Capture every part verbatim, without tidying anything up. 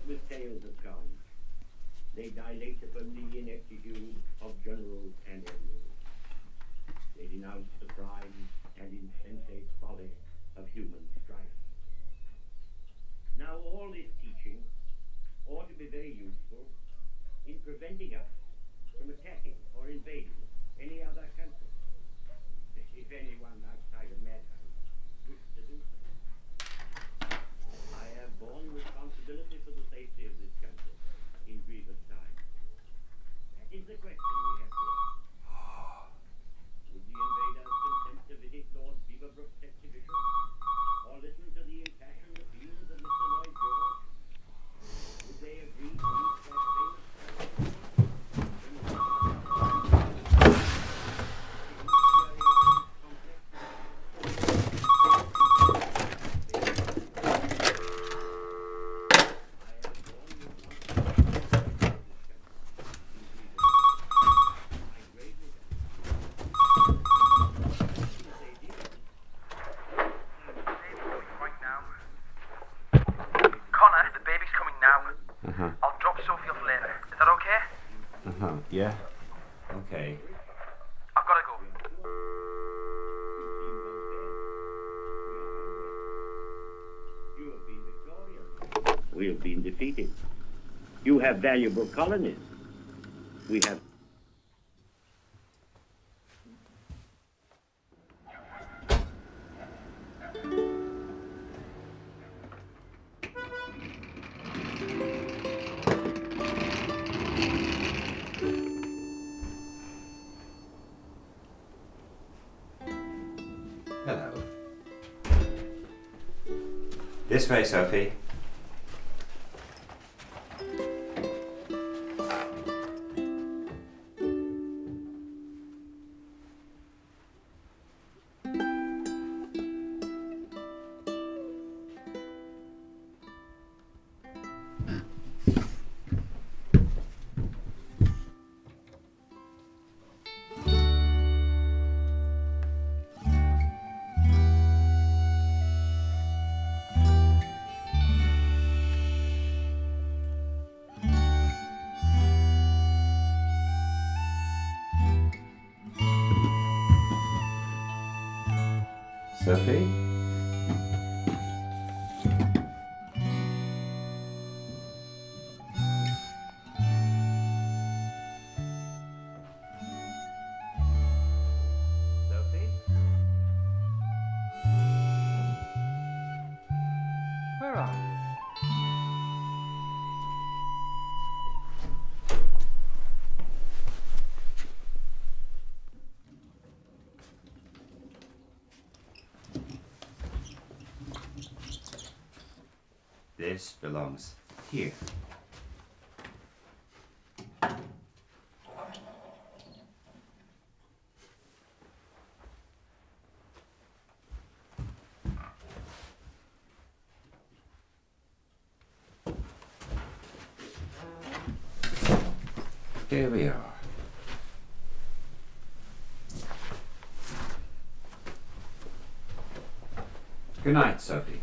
with tales of crowns. They dilate upon the ineptitude of generals and admirals. They denounce the crime and insensate folly of human strife. Now all this teaching ought to be very useful in preventing us from attacking or invading any other country, if anyone outside of Madhouse wishes to do so. I have borne responsibility for the safety of this country in grievous times. That is the question we have to ask. Would the invaders consent to visit Lord Beaverbrook's exhibition, or listen to the impassioned appeals of Mister Lloyd George? Would they agree to use that famous Yeah? Okay. I've got to go. You have been victorious. We have been defeated. You have valuable colonies. We have... Hello. This way, Sophie. Sophie? Sophie? Where are you? This belongs here. Here we are. Good night, Sophie.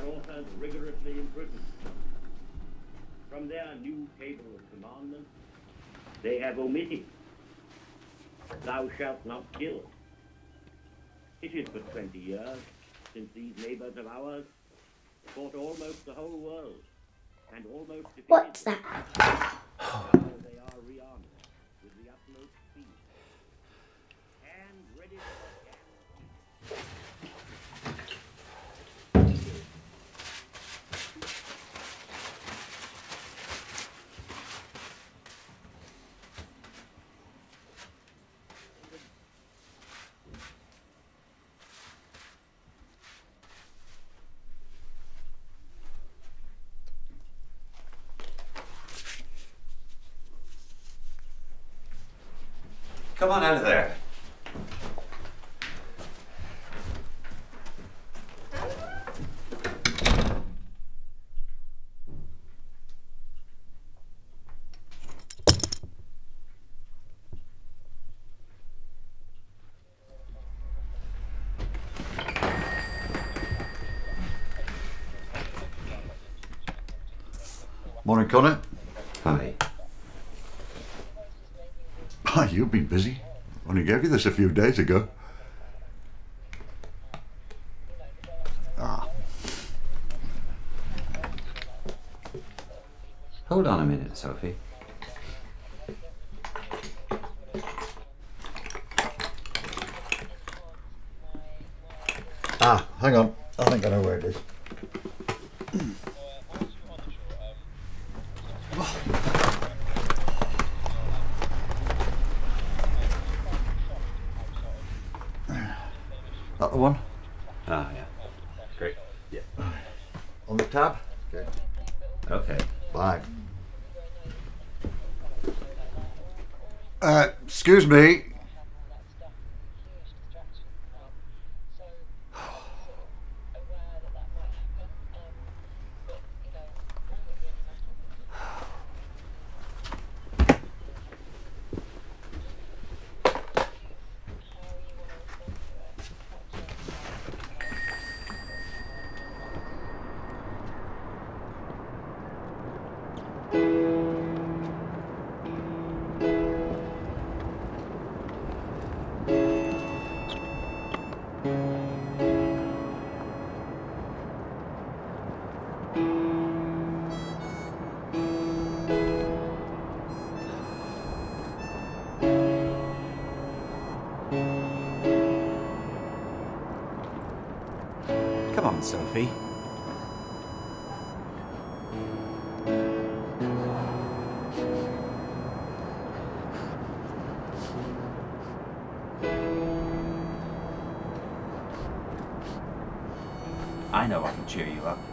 authors rigorously imprisoned. From their new table of commandments, they have omitted, "Thou shalt not kill." It is but twenty years since these neighbors of ours fought almost the whole world and almost defeated What's them. that? Now they are rearmed with the utmost speed and ready for the Come on out of there. Morning, Connor. Hi. Ah, you've been busy. Only gave you this a few days ago. Ah. Hold on a minute, Sophie. Ah, hang on. I think I know where it is. That the one? Ah, yeah. Great. Yeah. On the tab? Okay. Okay. Bye. Uh, excuse me. Come on, Sophie. I know I can cheer you up.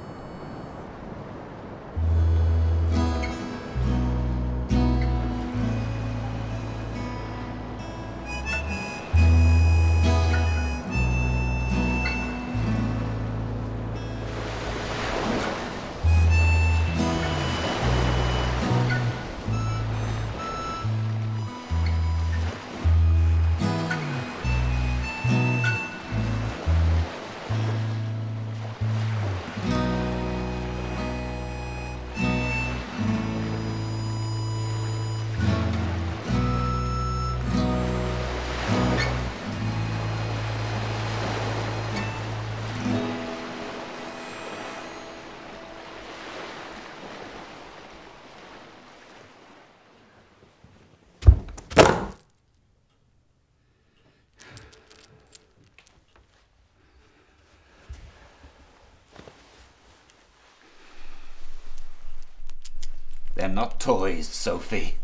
They're not toys, Sophie.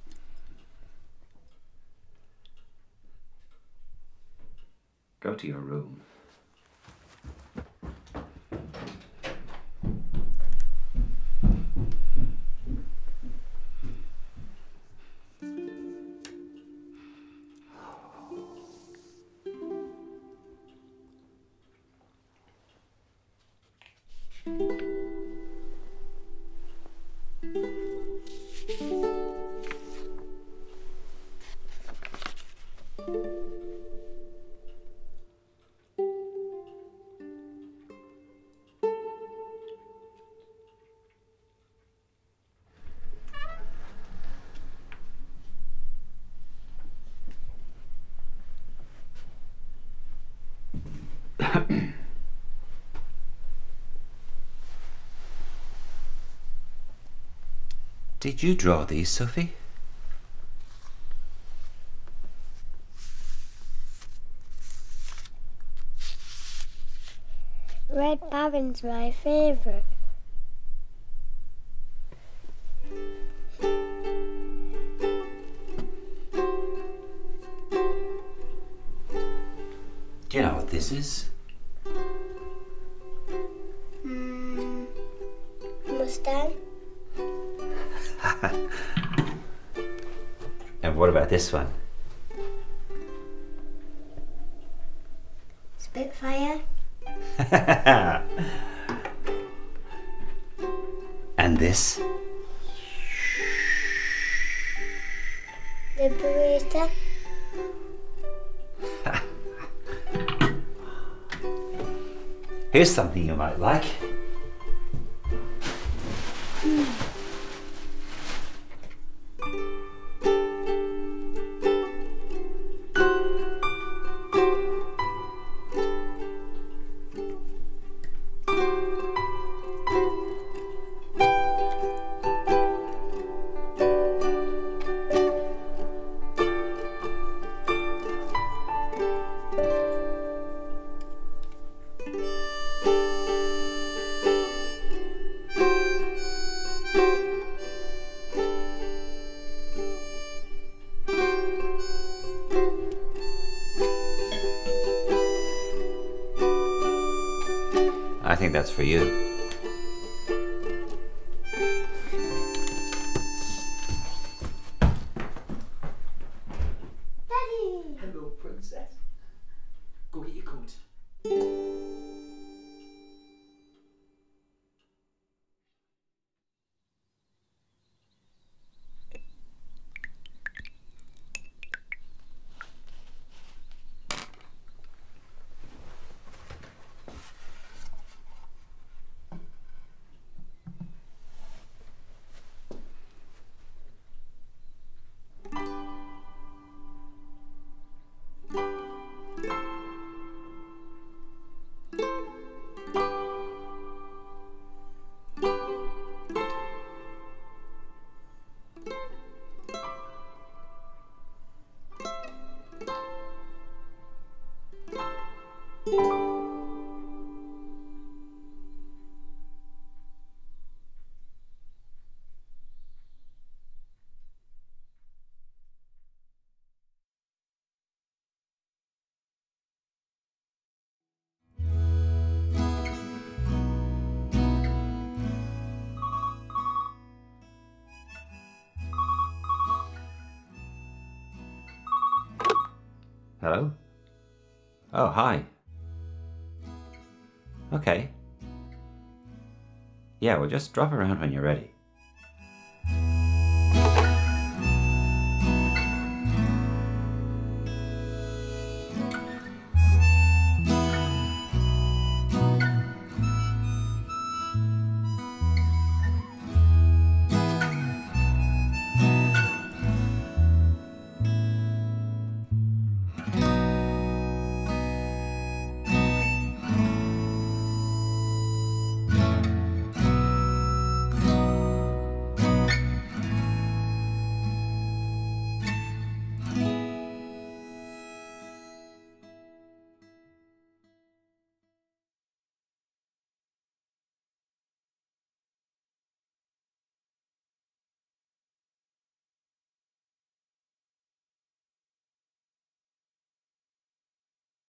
Go to your room. Did you draw these, Sophie? Red Baron's my favourite. Do you know what this is? Hmm. Mustang? And what about this one? Spitfire? And this? Liberator? Here's something you might like. I think that's for you. Daddy! Hello, princess. Go get your coat. Hello? Oh, hi. Okay. Yeah, well, just drop around when you're ready.